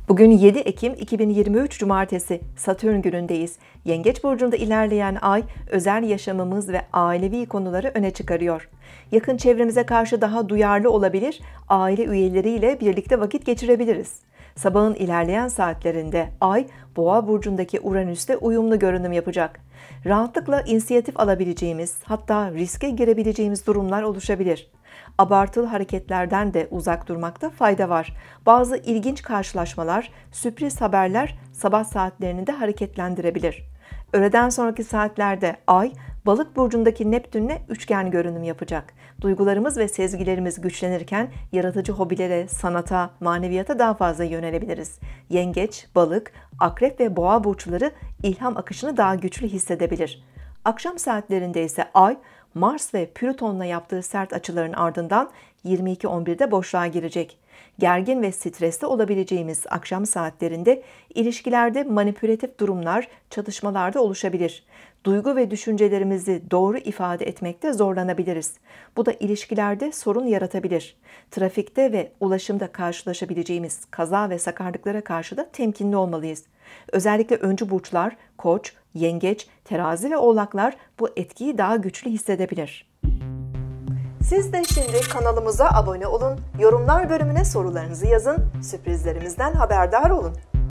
Bugün 7 Ekim 2023 Cumartesi, Satürn günündeyiz. Yengeç burcunda ilerleyen ay, özel yaşamımız ve ailevi konuları öne çıkarıyor. Yakın çevremize karşı daha duyarlı olabilir, aile üyeleriyle birlikte vakit geçirebiliriz. Sabahın ilerleyen saatlerinde ay, Boğa burcundaki Uranüs'te uyumlu görünüm yapacak. Rahatlıkla inisiyatif alabileceğimiz, hatta riske girebileceğimiz durumlar oluşabilir. Abartılı hareketlerden de uzak durmakta fayda var. Bazı ilginç karşılaşmalar, sürpriz haberler sabah saatlerini de hareketlendirebilir. Öğleden sonraki saatlerde Ay, Balık burcundaki Neptün'le üçgen görünüm yapacak. Duygularımız ve sezgilerimiz güçlenirken yaratıcı hobilere, sanata, maneviyata daha fazla yönelebiliriz. Yengeç, Balık, Akrep ve Boğa burçları ilham akışını daha güçlü hissedebilir. Akşam saatlerinde ise Ay, Mars ve Plüton'la yaptığı sert açıların ardından 22:11'de boşluğa girecek. Gergin ve stresli olabileceğimiz akşam saatlerinde ilişkilerde manipülatif durumlar, çatışmalar da oluşabilir. Duygu ve düşüncelerimizi doğru ifade etmekte zorlanabiliriz. Bu da ilişkilerde sorun yaratabilir. Trafikte ve ulaşımda karşılaşabileceğimiz kaza ve sakarlıklara karşı da temkinli olmalıyız. Özellikle öncü burçlar, Koç, Yengeç, Terazi ve Oğlaklar bu etkiyi daha güçlü hissedebilir. Siz de şimdi kanalımıza abone olun, yorumlar bölümüne sorularınızı yazın, sürprizlerimizden haberdar olun.